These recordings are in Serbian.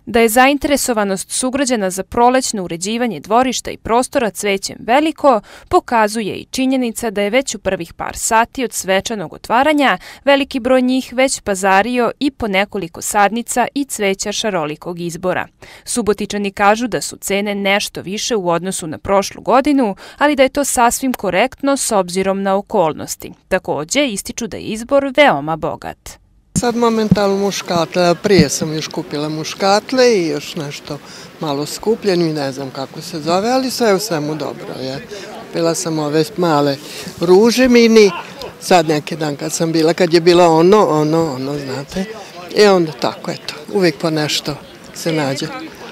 Da je zainteresovanost sugrađana za prolećno uređivanje dvorišta i prostora cvećem veliko, pokazuje i činjenica da je već u prvih par sati od svečanog otvaranja veliki broj njih već pazario i po nekoliko sadnica i cveća šarolikog izbora. Subotičani kažu da su cene nešto više u odnosu na prošlu godinu, ali da je to sasvim korektno s obzirom na okolnosti. Takođe, ističu da je izbor veoma bogat. Sad momentalno muškatle, prije sam još kupila muškatle i još nešto malo skupljen i ne znam kako se zove, ali sve u svemu dobro je. Kupila sam ove male ruže mini, sad neki dan kad sam bila, kad je bilo ono, znate, i onda tako, eto, uvijek po nešto se nađe.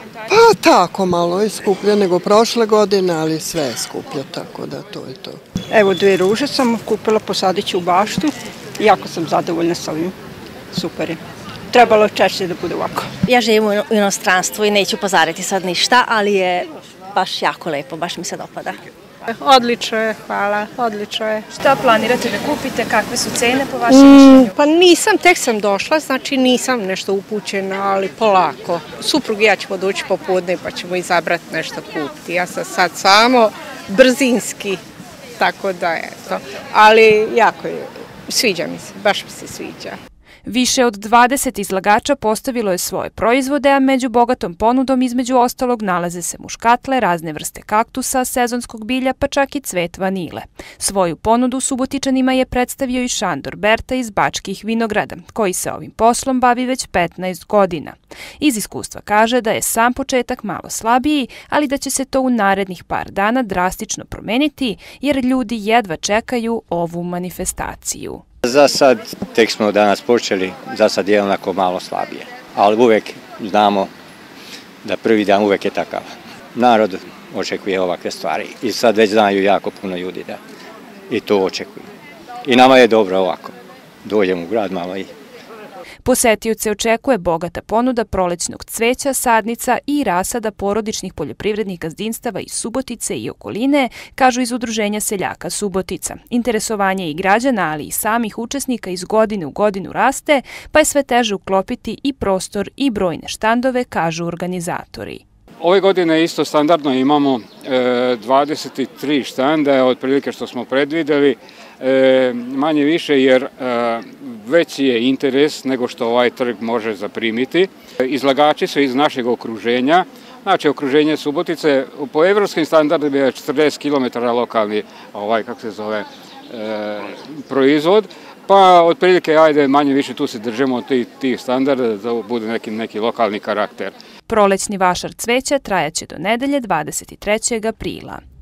Pa tako, malo je skuplje nego prošle godine, ali sve je skuplje, tako da to je to. Evo 2 ruže sam kupila, posadit ću u baštu, jako sam zadovoljna s ovim. Super je. Trebalo češće da bude ovako. Ja živim u inostranstvu i neću pozariti sad ništa, ali je baš jako lepo, baš mi se dopada. Odlično je, hvala, odlično je. Šta planirate da kupite, kakve su cene po vašem mišljenju? Pa nisam, tek sam došla, znači nisam nešto upućena, ali polako. Suprug i ja ćemo doći popodne pa ćemo izabrati nešto kupiti. Ja sam sad samo brzinski, tako da eto. Ali jako je, sviđa mi se, baš mi se sviđa. Više od 20 izlagača postavilo je svoje proizvode, a među bogatom ponudom između ostalog nalaze se muškatle, razne vrste kaktusa, sezonskog bilja, pa čak i cvet vanile. Svoju ponudu Subotičanima je predstavio i Šandor Berta iz Bačkih vinograda, koji se ovim poslom bavi već 15 godina. Iz iskustva kaže da je sam početak malo slabiji, ali da će se to u narednih par dana drastično promeniti, jer ljudi jedva čekaju ovu manifestaciju. Za sad, tek smo danas počeli, za sad je onako malo slabije, ali uvek znamo da prvi dan uvek je takav. Narod očekuje ovakve stvari i sad već znaju jako puno ljudi da i to očekuju. I nama je dobro ovako, dođemo u grad malo i... Posetioce očekuje bogata ponuda prolećnog cveća, sadnica i rasada porodičnih poljoprivrednih gazdinstava iz Subotice i okoline, kažu iz Udruženja seljaka Subotica. Interesovanje i građana, ali i samih učesnika iz godine u godinu raste, pa je sve teže uklopiti i prostor i brojne štandove, kažu organizatori. Ove godine isto standardno imamo 23 štanda, otprilike što smo predvideli, manje više jer veći je interes nego što ovaj trg može zaprimiti. Izlagači su iz našeg okruženja, znači okruženje Subotice, po evropskim standardima je 40 km lokalni proizvod, pa otprilike ajde manje više tu se držimo tih standarda da to bude neki lokalni karakter. Prolećni vašar cveća trajaće do nedelje 23. aprila.